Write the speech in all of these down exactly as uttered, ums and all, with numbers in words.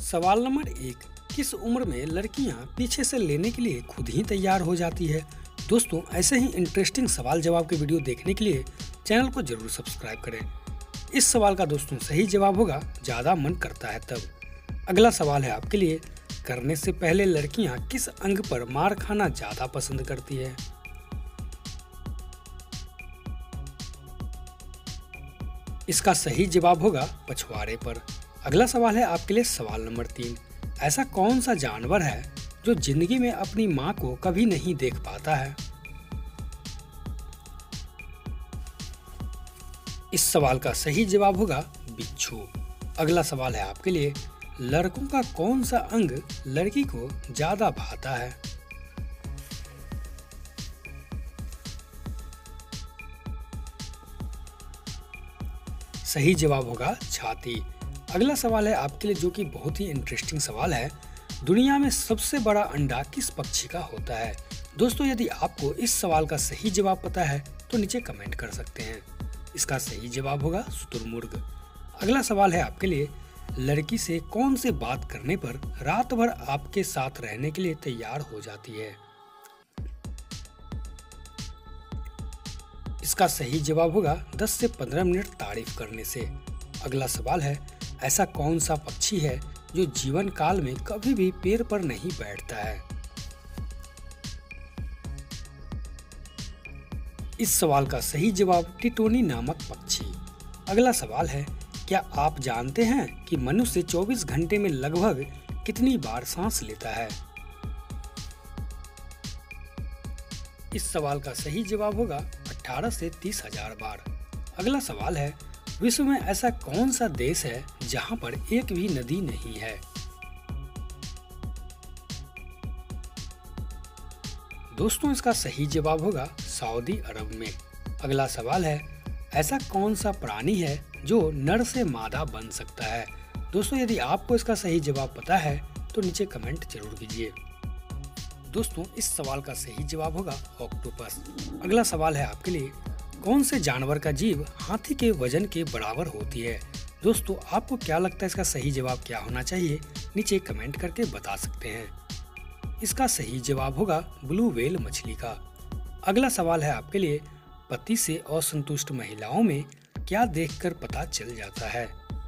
सवाल नंबर एक, किस उम्र में लड़कियां पीछे से लेने के लिए खुद ही तैयार हो जाती है? दोस्तों, ऐसे ही इंटरेस्टिंग सवाल जवाब के वीडियो देखने के लिए चैनल को जरूर सब्सक्राइब करें। इस सवाल का दोस्तों सही जवाब होगा ज्यादा मन करता है तब। अगला सवाल है आपके लिए, करने से पहले लड़कियां किस अंग पर मार खाना ज्यादा पसंद करती है? इसका सही जवाब होगा पछवाड़े पर। अगला सवाल है आपके लिए सवाल नंबर तीन, ऐसा कौन सा जानवर है जो जिंदगी में अपनी मां को कभी नहीं देख पाता है? इस सवाल का सही जवाब होगा बिच्छू। अगला सवाल है आपके लिए, लड़कों का कौन सा अंग लड़की को ज्यादा भाता है? सही जवाब होगा छाती। अगला सवाल है आपके लिए जो कि बहुत ही इंटरेस्टिंग सवाल है, दुनिया में सबसे बड़ा अंडा किस पक्षी का होता है? दोस्तों, यदि आपको इस सवाल का सही जवाब पता है तो नीचे कमेंट कर सकते हैं। इसका सही जवाब होगा शुतुरमुर्ग। अगला सवाल है आपके लिए, लड़की से कौन से बात करने पर रात भर आपके साथ रहने के लिए तैयार हो जाती है? इसका सही जवाब होगा दस से पंद्रह मिनट तारीफ करने से। अगला सवाल है, ऐसा कौन सा पक्षी है जो जीवन काल में कभी भी पेड़ पर नहीं बैठता है? इस सवाल का सही जवाब टिटोनी नामक पक्षी। अगला सवाल है, क्या आप जानते हैं कि मनुष्य चौबीस घंटे में लगभग कितनी बार सांस लेता है? इस सवाल का सही जवाब होगा अठारह से तीस हजार बार। अगला सवाल है, विश्व में ऐसा कौन सा देश है जहां पर एक भी नदी नहीं है? दोस्तों, इसका सही जवाब होगा सऊदी अरब में। अगला सवाल है, ऐसा कौन सा प्राणी है जो नर से मादा बन सकता है? दोस्तों, यदि आपको इसका सही जवाब पता है तो नीचे कमेंट जरूर कीजिए। दोस्तों, इस सवाल का सही जवाब होगा ऑक्टोपस। अगला सवाल है आपके लिए, कौन से जानवर का जीभ हाथी के वजन के बराबर होती है? दोस्तों, आपको क्या लगता है इसका सही जवाब क्या होना चाहिए? नीचे कमेंट करके बता सकते हैं। इसका सही जवाब होगा ब्लू व्हेल मछली का। अगला सवाल है आपके लिए, पति से असंतुष्ट महिलाओं में क्या देखकर पता चल जाता है?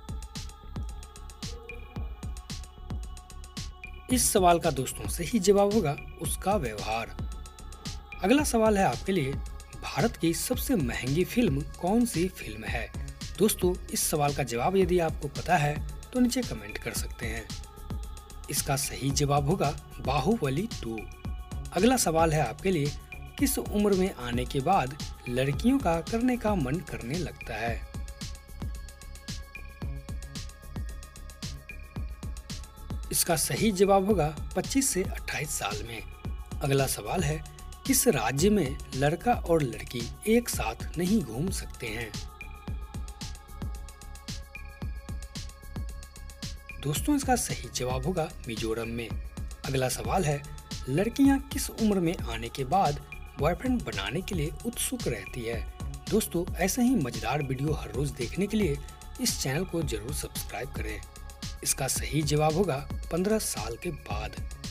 इस सवाल का दोस्तों सही जवाब होगा उसका व्यवहार। अगला सवाल है आपके लिए, भारत की सबसे महंगी फिल्म कौन सी फिल्म है? दोस्तों, इस सवाल का जवाब यदि आपको पता है तो नीचे कमेंट कर सकते हैं। इसका सही जवाब होगा बाहुबली टू। अगला सवाल है आपके लिए, किस उम्र में आने के बाद लड़कियों का करने का मन करने लगता है? इसका सही जवाब होगा पच्चीस से अट्ठाईस साल में। अगला सवाल है, किस राज्य में लड़का और लड़की एक साथ नहीं घूम सकते हैं? दोस्तों, इसका सही जवाब होगा मिजोरम में। अगला सवाल है, लड़कियां किस उम्र में आने के बाद बॉयफ्रेंड बनाने के लिए उत्सुक रहती है? दोस्तों, ऐसे ही मजेदार वीडियो हर रोज देखने के लिए इस चैनल को जरूर सब्सक्राइब करें। इसका सही जवाब होगा पंद्रह साल के बाद।